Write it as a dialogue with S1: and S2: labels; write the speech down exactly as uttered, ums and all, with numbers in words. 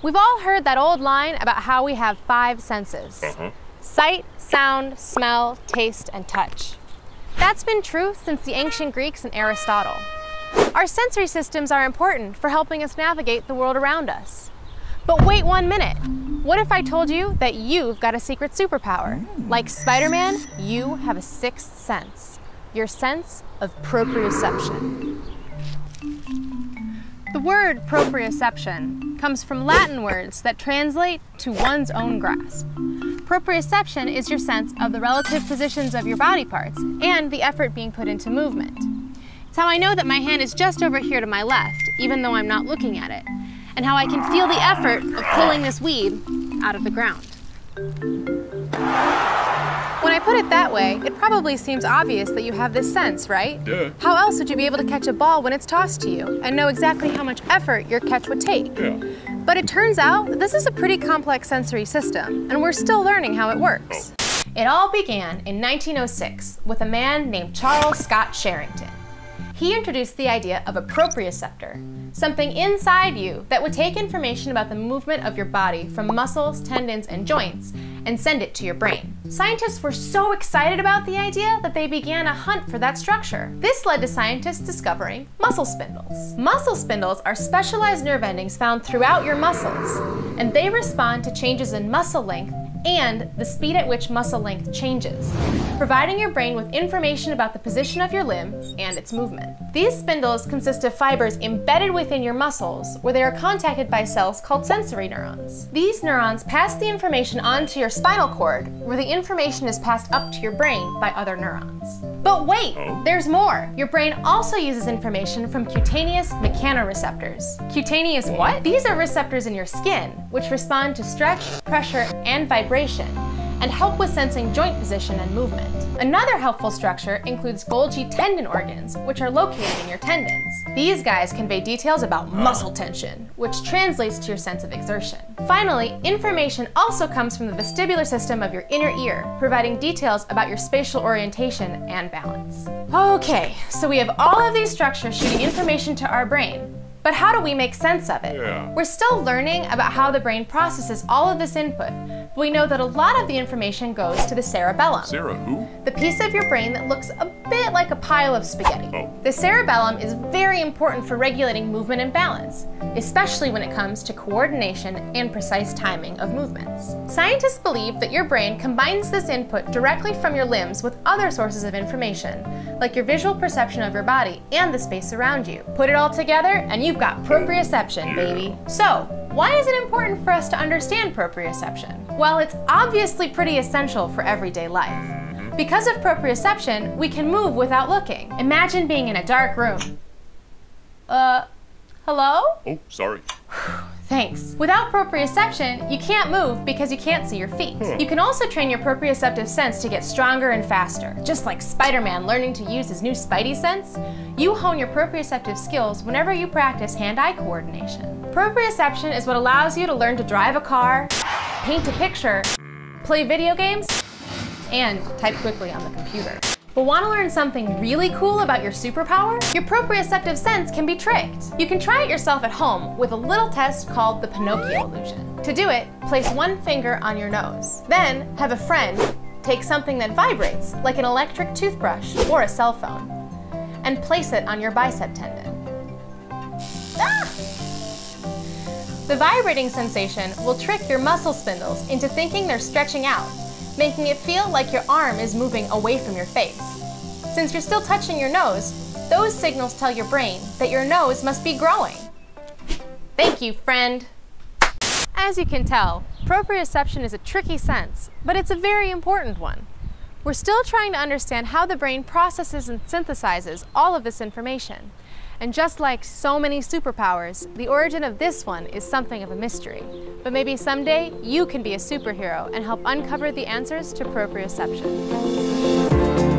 S1: We've all heard that old line about how we have five senses.
S2: Uh-huh.
S1: Sight, sound, smell, taste, and touch. That's been true since the ancient Greeks and Aristotle. Our sensory systems are important for helping us navigate the world around us. But wait one minute. What if I told you that you've got a secret superpower? Like Spider-Man, you have a sixth sense. Your sense of proprioception. The word proprioception comes from Latin words that translate to one's own grasp. Proprioception is your sense of the relative positions of your body parts and the effort being put into movement. It's how I know that my hand is just over here to my left, even though I'm not looking at it, and how I can feel the effort of pulling this weed out of the ground. When I put it that way, it probably seems obvious that you have this sense, right?
S2: Yeah.
S1: How else would you be able to catch a ball when it's tossed to you and know exactly how much effort your catch would take?
S2: Yeah.
S1: But it turns out that this is a pretty complex sensory system, and we're still learning how it works.
S2: Oh.
S1: It all began in nineteen oh six with a man named Charles Scott Sherrington. He introduced the idea of a proprioceptor, something inside you that would take information about the movement of your body from muscles, tendons, and joints and send it to your brain. Scientists were so excited about the idea that they began a hunt for that structure. This led to scientists discovering muscle spindles. Muscle spindles are specialized nerve endings found throughout your muscles, and they respond to changes in muscle length and the speed at which muscle length changes, providing your brain with information about the position of your limb and its movement. These spindles consist of fibers embedded within your muscles where they are contacted by cells called sensory neurons. These neurons pass the information on to your spinal cord, where the information is passed up to your brain by other neurons. But wait, there's more. Your brain also uses information from cutaneous mechanoreceptors. Cutaneous what? These are receptors in your skin, which respond to stretch, pressure, and vibration, and help with sensing joint position and movement. Another helpful structure includes Golgi tendon organs, which are located in your tendons. These guys convey details about muscle tension, which translates to your sense of exertion. Finally, information also comes from the vestibular system of your inner ear, providing details about your spatial orientation and balance. Okay, so we have all of these structures shooting information to our brain. But how do we make sense of it?
S2: Yeah.
S1: We're still learning about how the brain processes all of this input, but we know that a lot of the information goes to the cerebellum.
S2: Sarah, who?
S1: The piece of your brain that looks a bit like a pile of spaghetti.
S2: Oh.
S1: The cerebellum is very important for regulating movement and balance, especially when it comes to coordination and precise timing of movements. Scientists believe that your brain combines this input directly from your limbs with other sources of information, like your visual perception of your body and the space around you. Put it all together and you've got proprioception, baby. So, why is it important for us to understand proprioception? Well, it's obviously pretty essential for everyday life. Because of proprioception, we can move without looking. Imagine being in a dark room. Uh, hello?
S2: Oh, sorry.
S1: Thanks. Without proprioception, you can't move because you can't see your feet.
S2: Huh.
S1: You can also train your proprioceptive sense to get stronger and faster. Just like Spider-Man learning to use his new Spidey sense, you hone your proprioceptive skills whenever you practice hand-eye coordination. Proprioception is what allows you to learn to drive a car, paint a picture, play video games, and type quickly on the computer. But want to learn something really cool about your superpower? Your proprioceptive sense can be tricked. You can try it yourself at home with a little test called the Pinocchio illusion. To do it, place one finger on your nose. Then have a friend take something that vibrates, like an electric toothbrush or a cell phone, and place it on your bicep tendon. Ah! The vibrating sensation will trick your muscle spindles into thinking they're stretching out, making it feel like your arm is moving away from your face. Since you're still touching your nose, those signals tell your brain that your nose must be growing. Thank you, friend. As you can tell, proprioception is a tricky sense, but it's a very important one. We're still trying to understand how the brain processes and synthesizes all of this information. And just like so many superpowers, the origin of this one is something of a mystery. But maybe someday you can be a superhero and help uncover the answers to proprioception.